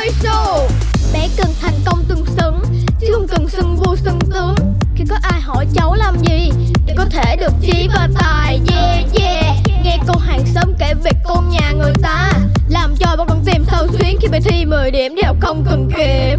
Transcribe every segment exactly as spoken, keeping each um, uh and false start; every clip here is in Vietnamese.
Amway Show. Bé cần thành công tương xứng, chứ không cần xưng vua xưng tướng. Khi có ai hỏi cháu làm gì để có thể được chí và tài. Yeah yeah. Nghe cô hàng xóm kể về con nhà người ta, làm cho bao con tim sâu xuyến khi bài thi mười điểm đi học không cần kiểm.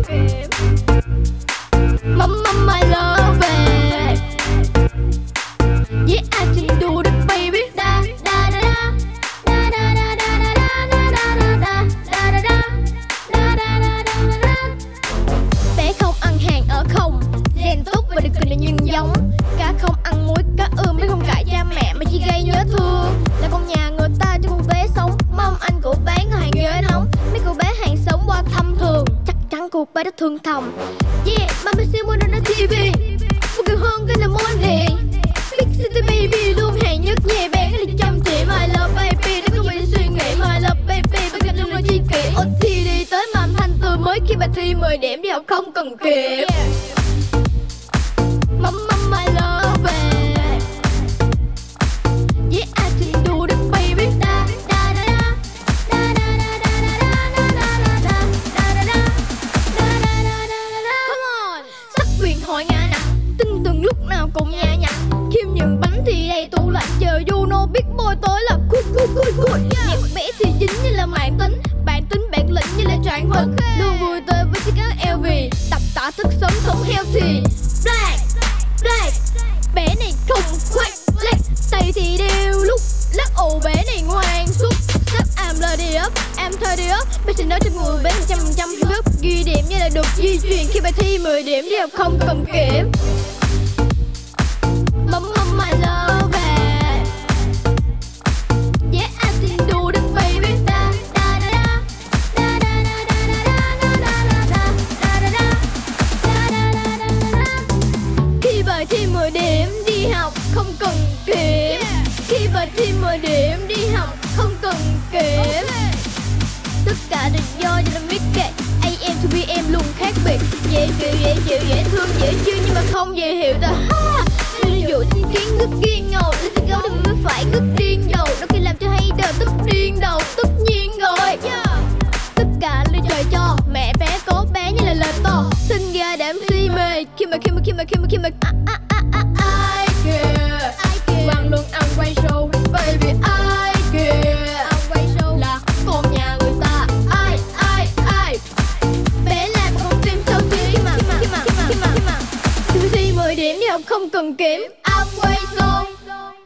Mama my love it. Yeah, I can do it baby. Da da da da. Da da da da da da da da da da da da. Da da da da da. Bé không ăn hàng ở không, gen tốt và được cười là nhân giống. Cá không ăn muối, cá ươm bé không cãi cha mẹ mà chỉ gây nhớ thương. Là con nhà người ta cho con bé sống, mong anh của bán ở hàng ghế nóng. Mấy cô bé hàng sống qua thăm thường, chắc chắn cô bé đã thương thầm. Yeah, mama siêu mua nó ti vi, một cái hơn cái là món liền. Big City Baby luôn hàng nhất nhẹ bé cái đi chăm chỉ. My love baby, nó không bị suy nghĩ. My love baby, bây giờ đừng nói chi kỷ. Ôn thi đi tới mà âm thanh tươi mới khi bài thi mười điểm đi học không cần kiểm. Mama my love it. Yeah, I can do it baby. Da da da da. Da da da da da da da da da da da da. Da da da da da. Come on. Sắc huyền thoại ngã nặng, tinh từng lúc nào cũng nhã nhặn. Khiêm nhường bánh thì đầy tủ lạnh, chờ you know big boy tới là good good good good. Nhạc bé thì dính như là mạng tính, bạn tính bản lĩnh như là trạng huỳnh. Luôn vui tươi với chiếc áo eo vì tập tạ thức sống sống healthy. Black Black, bé này không khoác black, tay thì đeo lúc lắc ồ bé này ngoan suốt. Sắp am lời đi up, am thôi đi up. Bé xin nói cho người bé một trăm phần trăm hip hop. Ghi điểm như là được di truyền khi bài thi mười điểm đi học không cần kiểm. Mama my love it. Yeah, I can do it baby. Da da da da. Da da da da da da da da da da da. Da da da da da. Khi bài thi mười điểm đi học không cần kiểm. Khi bài thi mười điểm đi học không cần kiểm. Tất cả đều do cho nó biết kệ. a em to bê em luôn khác biệt. Dễ chịu, dễ chịu, dễ thương, dễ chill nhưng mà không dễ hiểu ta. Nên dụ thiên kiến rất kiên ngầu, lên thì gấu đừng mới phải rất điên dầu. Đôi khi làm cho hay đời tức điên đầu, tất nhiên rồi. Tất cả là trời cho, mẹ bé có bé như là lời to. Sinh ra để em si mê, khi mà khi mà khi mà khi mà khi mà à, à, à, à, ai kìa vang luôn Amway Show baby. Ai kìa Amway Show là con nhà người ta. Ai ai ai bé làm con tim sâu xuyến khi mà khi mà khi mà khi mà khi mà thi mười điểm đi học không cần kiểm. Amway Show.